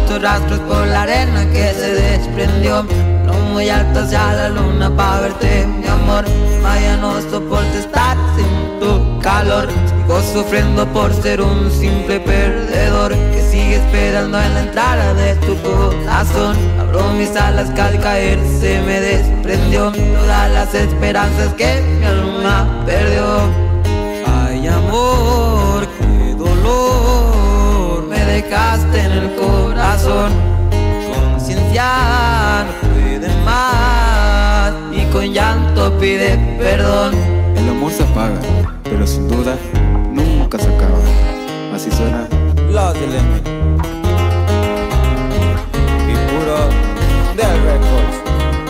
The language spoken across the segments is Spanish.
tus rastros por la arena que se desprendió. No muy alto hacia la luna pa' verte, mi amor. Vaya, no soporto estar sin tu calor. Sigo sufriendo por ser un simple perdedor que sigue esperando en la entrada de tu corazón. Abro mis alas que al caer se me desprendió todas las esperanzas que mi alma perdió. Ay, amor, qué dolor me dejaste en el corazón. Conciencia no puede más y con llanto pide perdón. El amor se apaga, pero sin duda nunca se acaba. Así suena Los del Emil y puro Del Records.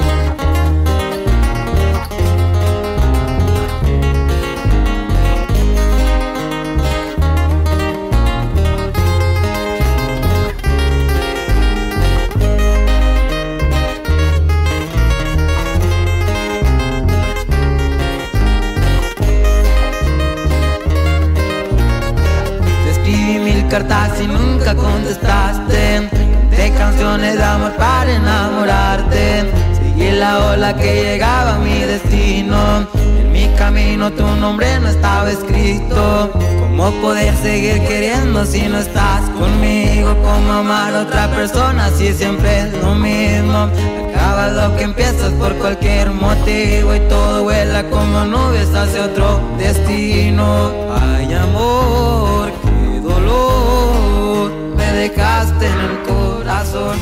Cartas y nunca contestaste. De canciones de amor para enamorarte. Seguí la ola que llegaba a mi destino. En mi camino tu nombre no estaba escrito. ¿Cómo poder seguir queriendo si no estás conmigo? ¿Cómo amar a otra persona si siempre es lo mismo? Acabas lo que empiezas por cualquier motivo y todo vuela como nubes hacia otro destino. Ay, amor, dolor me dejaste en el corazón.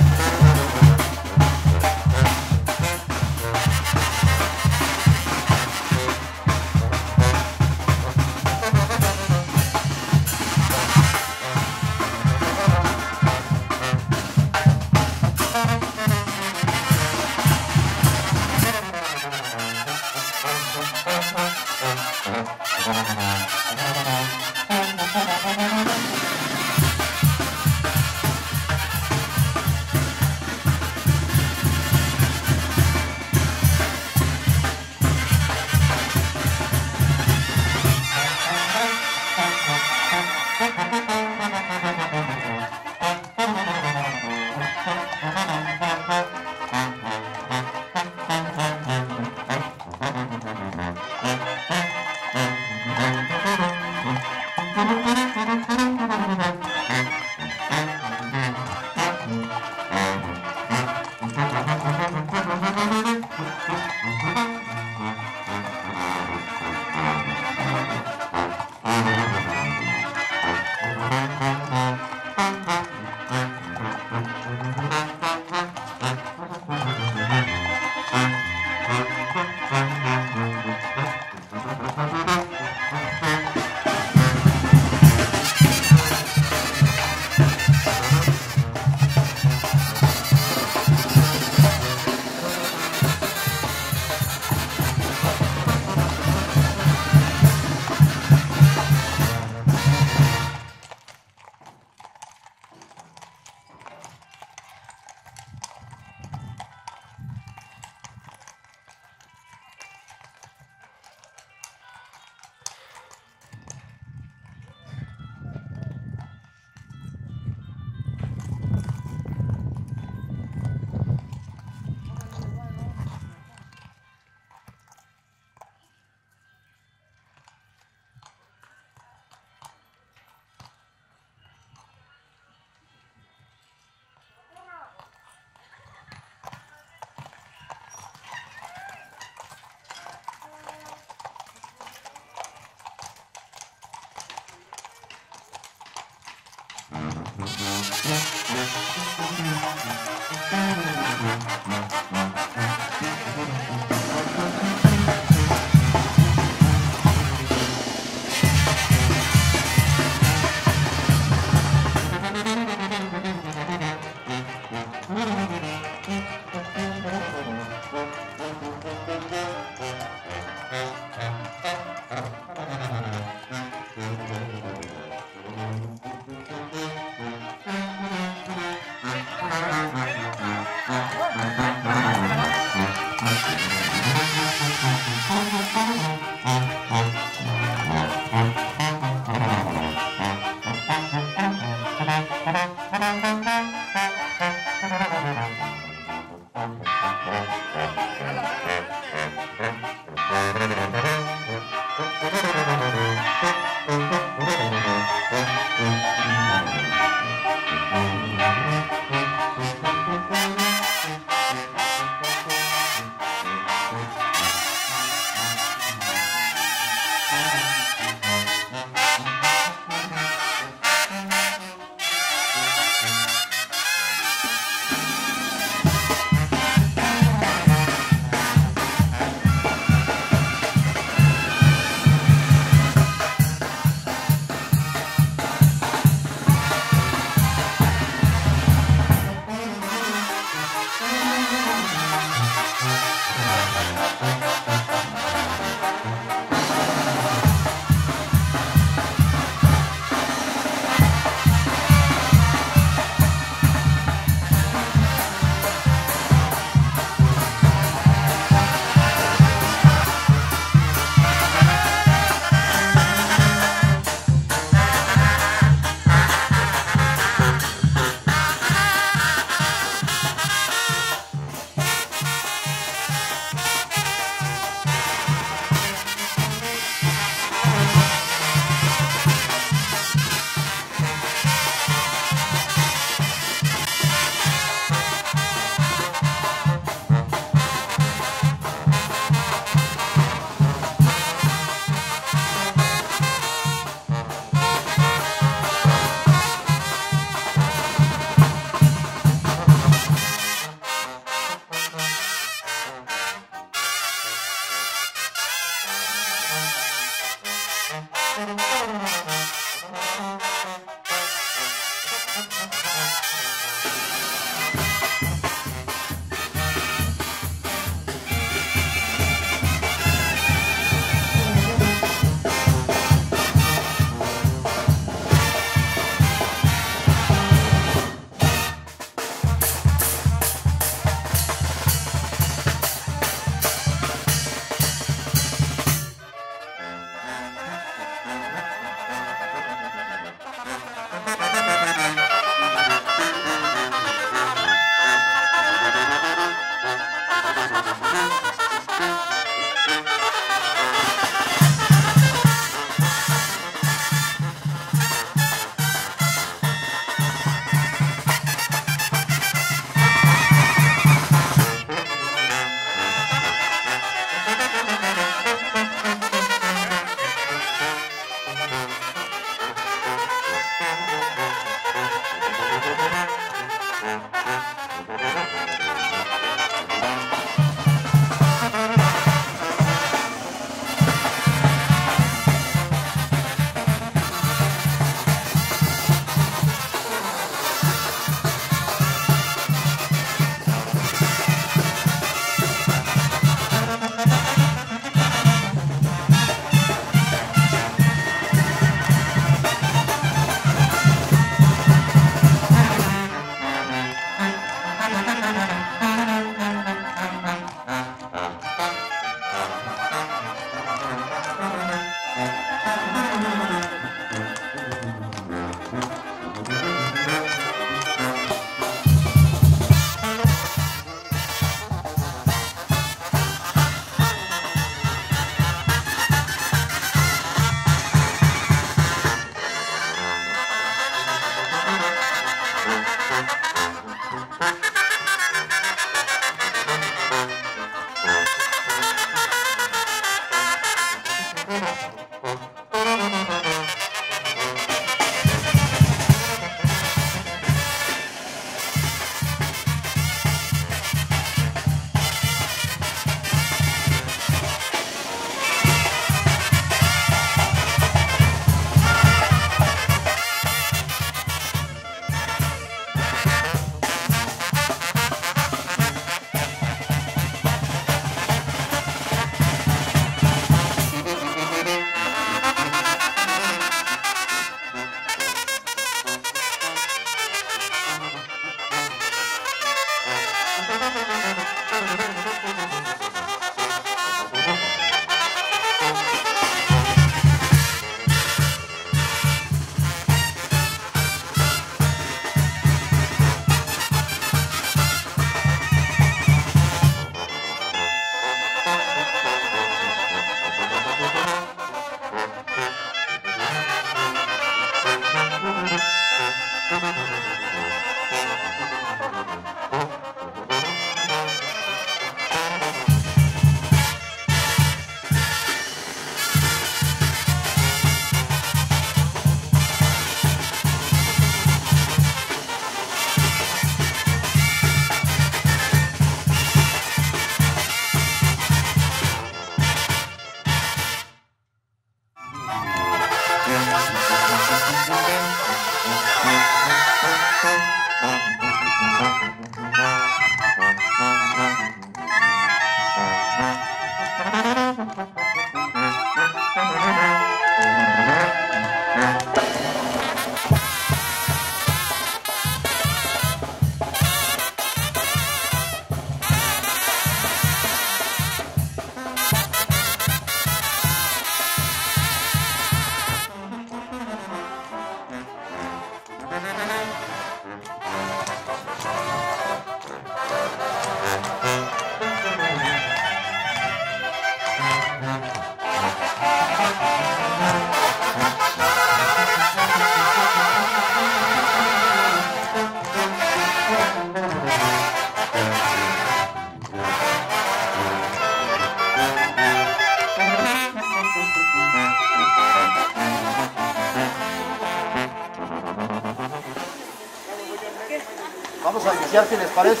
Vamos a iniciar, si les parece.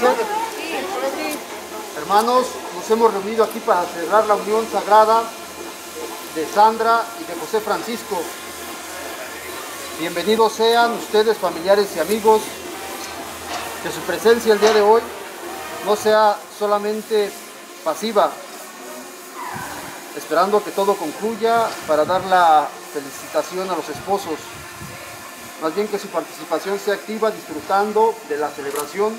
Hermanos, nos hemos reunido aquí para celebrar la unión sagrada de Sandra y de José Francisco. Bienvenidos sean ustedes, familiares y amigos. Que su presencia el día de hoy no sea solamente pasiva, esperando que todo concluya para dar la felicitación a los esposos. Más bien que su participación sea activa, disfrutando de la celebración,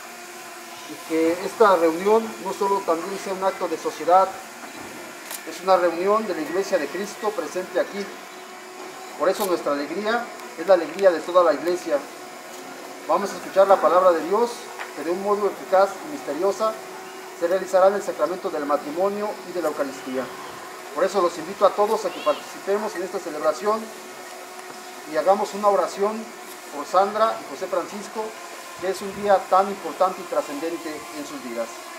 y que esta reunión no solo también sea un acto de sociedad, es una reunión de la Iglesia de Cristo presente aquí. Por eso nuestra alegría es la alegría de toda la Iglesia. Vamos a escuchar la palabra de Dios, que de un modo eficaz y misteriosa se realizará en el sacramento del matrimonio y de la Eucaristía. Por eso los invito a todos a que participemos en esta celebración y hagamos una oración por Sandra y José Francisco, que es un día tan importante y trascendente en sus vidas.